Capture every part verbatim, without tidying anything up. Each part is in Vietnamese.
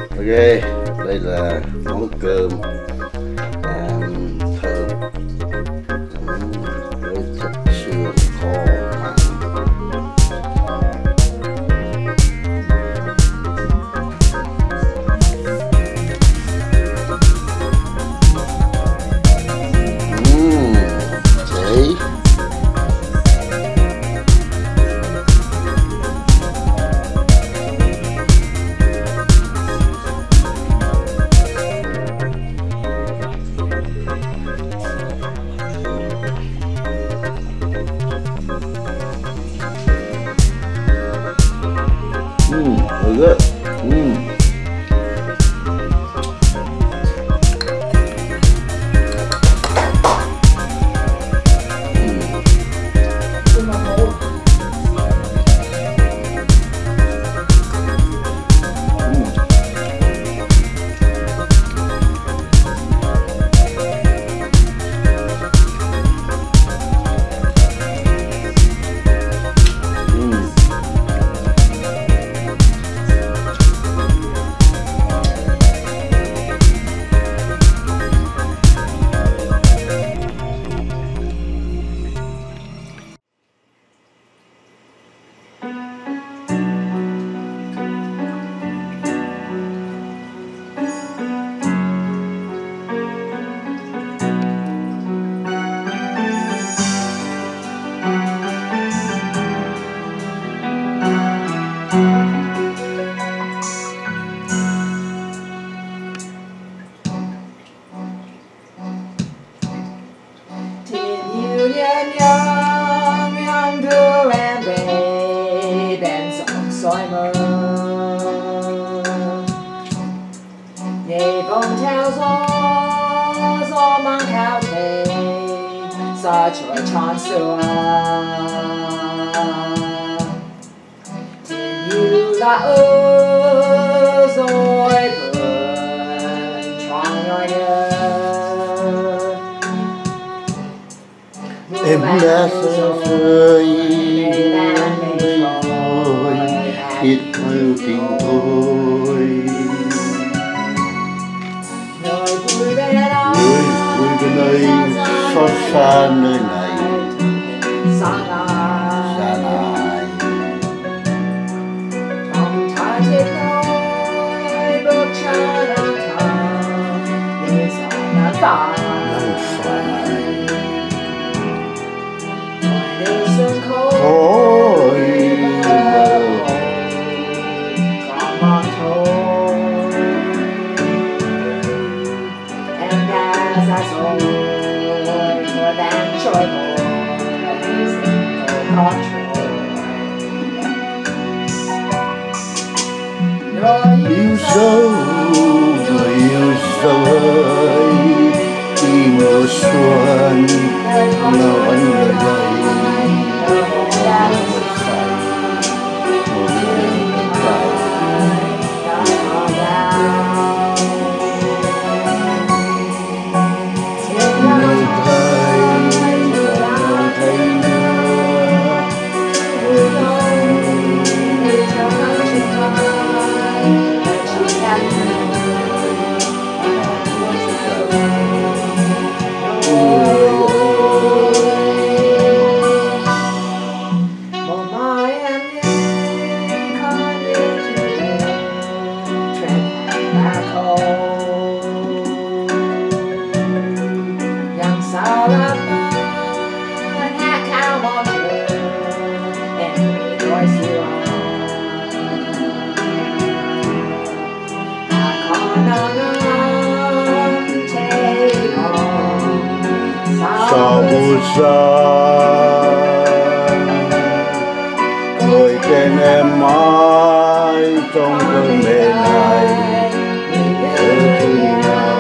Ok, đây là món cơm à, thơm ừ, với thịt sườn kho mặn. Uhm, đấy. Mm, very good. Mm. Nhân nhân nhân đưa em về đèn dòng soi mơ, nhảy vòng theo gió, gió mang theo thề xa trời tròn xưa. Tình yêu là ơ rồi vườn choàng nhoi nhớ. Em đã xa rời bên tôi, biết yêu tình tôi. Người vui bên đó, Người vui bên đây, xót xa nơi này, xa lại, xa lại. Trong thái trên tôi, bước chân đang thầm, để gió nắng phai. Nắng phai. Khói mơ còn mòn thôi, em đã ra rồi, mùa đang trôi nổi, rồi có trôi. Yêu dấu, người yêu dấu ơi, khi mùa xuân nó vẫn ở đây. Sao buồn xa người tên em mãi trong cơn mê này nhớ thương nhau.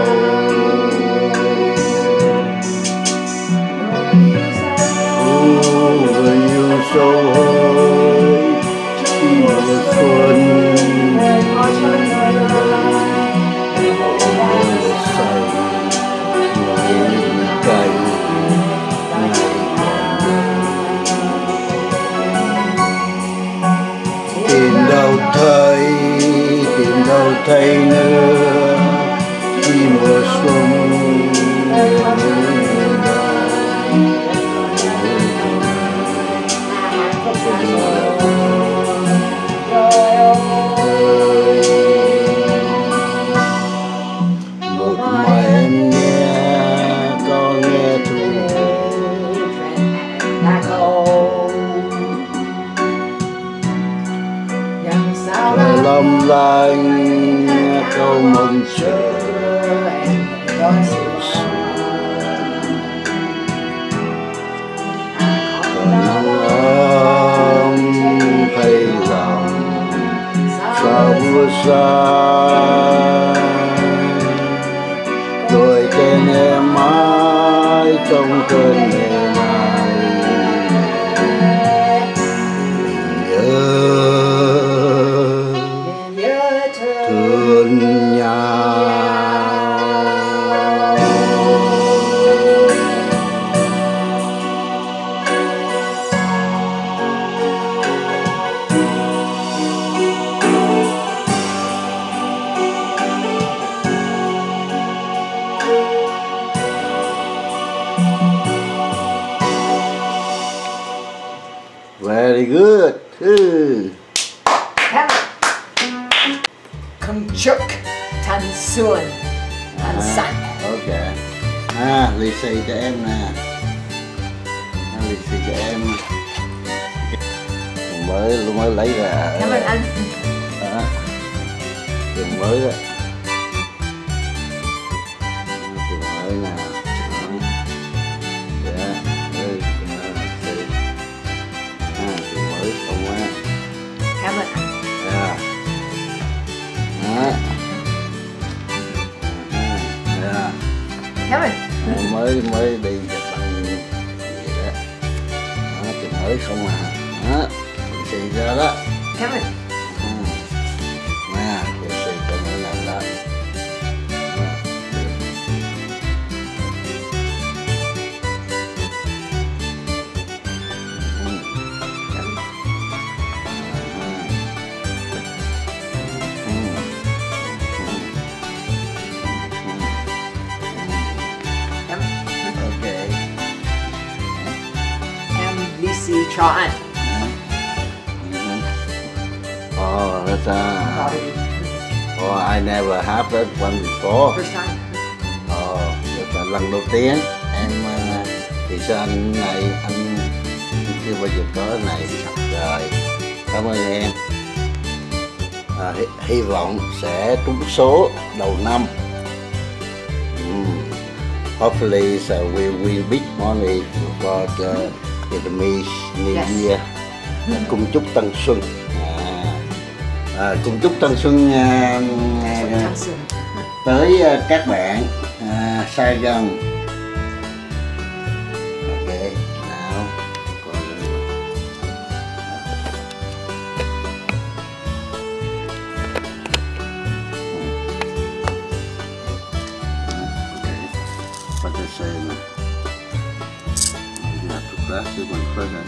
Người yêu sâu hơi khi mùa xuân thấy nữa khi mùa xuân một mai em nghe có nghe thu trời long lanh nghe câu mong chờ thấy lòng sao mưa xa đôi tên em mãi trong cơn mê này nhớ thương nhau. Very good. Ừ. Công chúc thanh xuân an sạch. Ok. À, lì xì cho em nè. À, lì xì cho em. Mới mới lấy ra. Cảm ơn anh. Đó. Tiền mới đó. Tiền mới nè. Dạ. Ừ. À, tiền mới không quá. Cảm ơn anh. Dạ. Đó. Dạ. Cảm ơn. mới mới đi Nhật Bản gì đó. Đó, tiền mới không à. Đó, xì ra đó. Cảm ơn. Ừ. Nè, tiền xì cho mỗi lần đó. Lì xì cho anh. Oh, that's uh, oh, I never had that one before. First time. Oh, that's là lần đầu tiên. Em uh, thì sao anh này anh, anh chưa bao giờ có cái này. Rồi, cảm ơn em. À, hy, hy vọng sẽ trúng số đầu năm. Mm. Hopefully so we win big money for the Vietnamese New Yes. Year. Cung chúc Tân Xuân. À, à, cung chúc Tân Xuân à, Thanh xuân. tới à, các bạn à, Sài Gòn. Ok, nào. Còn... Okay, what they say now. You have to press this one further.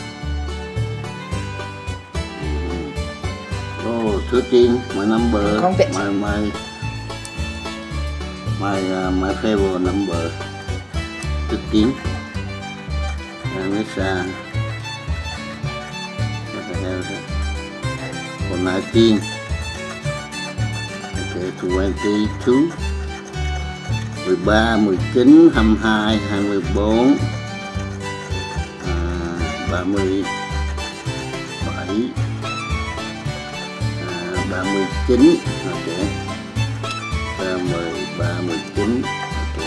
Oh, thirteen, my number, Không biết. my my my uh, my favorite number, thirteen. And it's uh, what the hell is it? Oh, nineteen. Okay, twenty-two. mười ba, mười chín, hai mươi hai, hai mươi bốn, à, ba mươi bảy, à, ba mươi chín, ok, ba mươi, ba mươi chín, ok,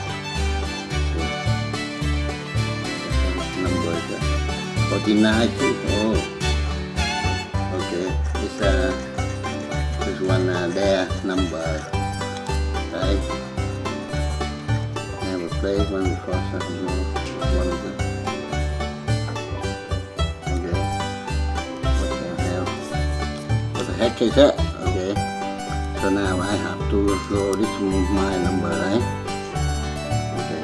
number forty-nine too. Oh, okay, it's uh, this one uh, there number, right? Play one before something one of them. Okay. What the hell? What the heck is that? Okay. So now I have to throw this my number, right? Okay.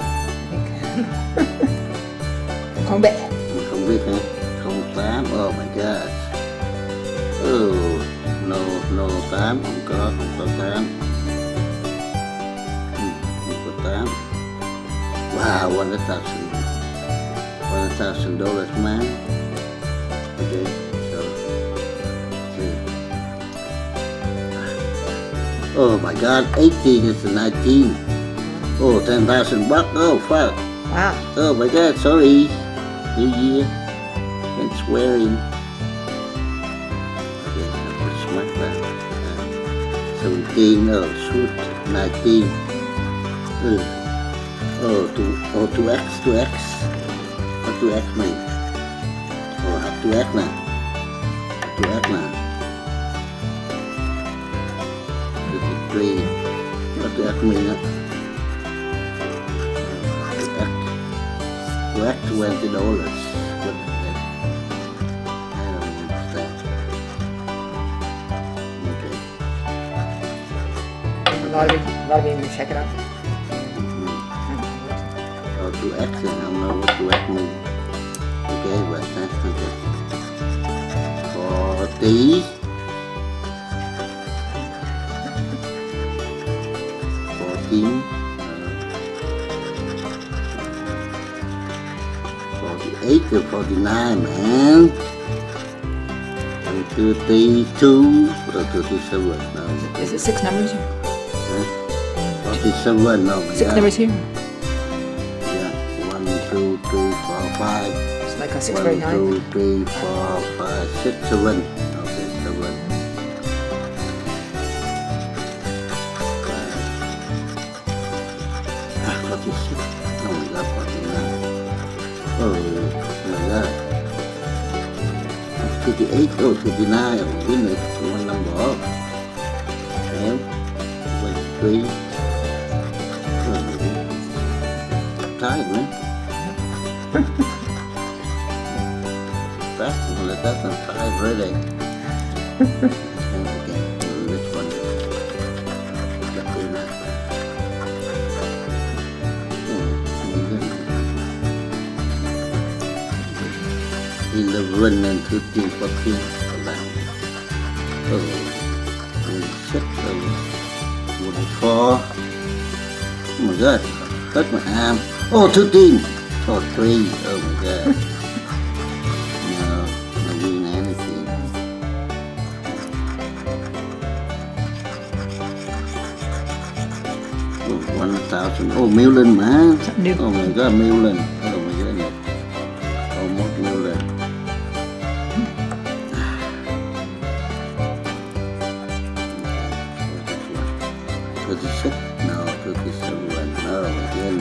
Không biết. Không biết hả? Không tám. Oh my god. Oh no, no tám, không có, không có tám. Ừ, không có tám. Wow, one thousand. One thousand dollars, man. Okay, so. Yeah. Oh my God, eighteen is nineteen. Oh, ten thousand bucks. Oh, fuck. Wow. Oh my God, sorry. New Year. And swearing. Okay, I put smart back. Uh, seventeen, oh, shoot. nineteen. Uh, oh, two, oh, two X, two X. What two X mean? Oh, have two X now. two X now. fifty-three. What two X mean? Huh? Worth twenty dollars. What the heck? I don't understand. Okay. A lot of it, a lot of it, you check it out. Mm-hmm. Oh, two X, I don't know what two X means. Okay, what's that? Okay. forty. fourteen. forty-eight to forty-nine, man. And thirty-two or thirty-seven, no. Is it six numbers here? Huh? forty-seven, no. Six yeah. numbers here? Yeah, one, two, three, four, five. It's like a six One, by nine. two, three, four, five, six, seven. Okay, seven. Five. Ah, forty-six. Oh my God, forty-nine. Oh my God. thirty-eight, oh, thirty-nine, oh, goodness, one number off. And twenty-three. Oh, tired, man. That's one, that's not five, really. Okay, this one. Got in that. eleven and thirteen, fourteen around. Oh, twenty-six, twenty-four. Oh my God, hurt my arm. Oh, thirteen. Oh, three. Oh my God. No, not doing anything. Oh, one thousand. Oh, million, man. New. Oh my God, million. Oh my goodness. Almost million. thirty-six? No, thirty-seven. No, again, uh,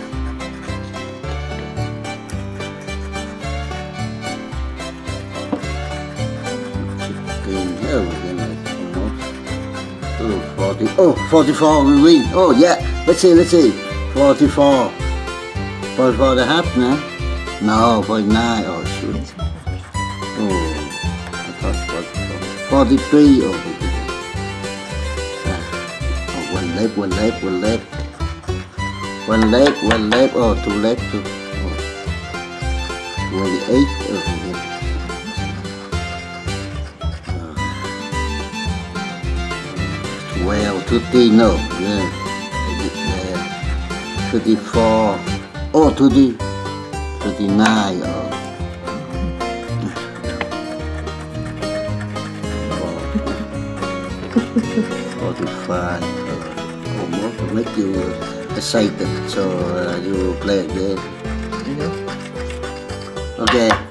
sixteen. Oh, again, almost. Oh, forty. Oh, forty-four, we win. Oh, yeah. Let's see, let's see. forty-four. forty-four and a half now. No, forty-nine. Oh, shoot. Oh, I thought forty-four. forty-three. Oh, my goodness. One left, one left, one left. One left, one left. Oh, two left, two. Oh. twenty-eight. Oh, yeah. Oh. twelve, thirteen, no. Yeah. Yeah. thirty-four. Oh, thirty. thirty-nine. Oh. forty-five. Almost to make you excited, so uh, you play again. Mm-hmm. Okay.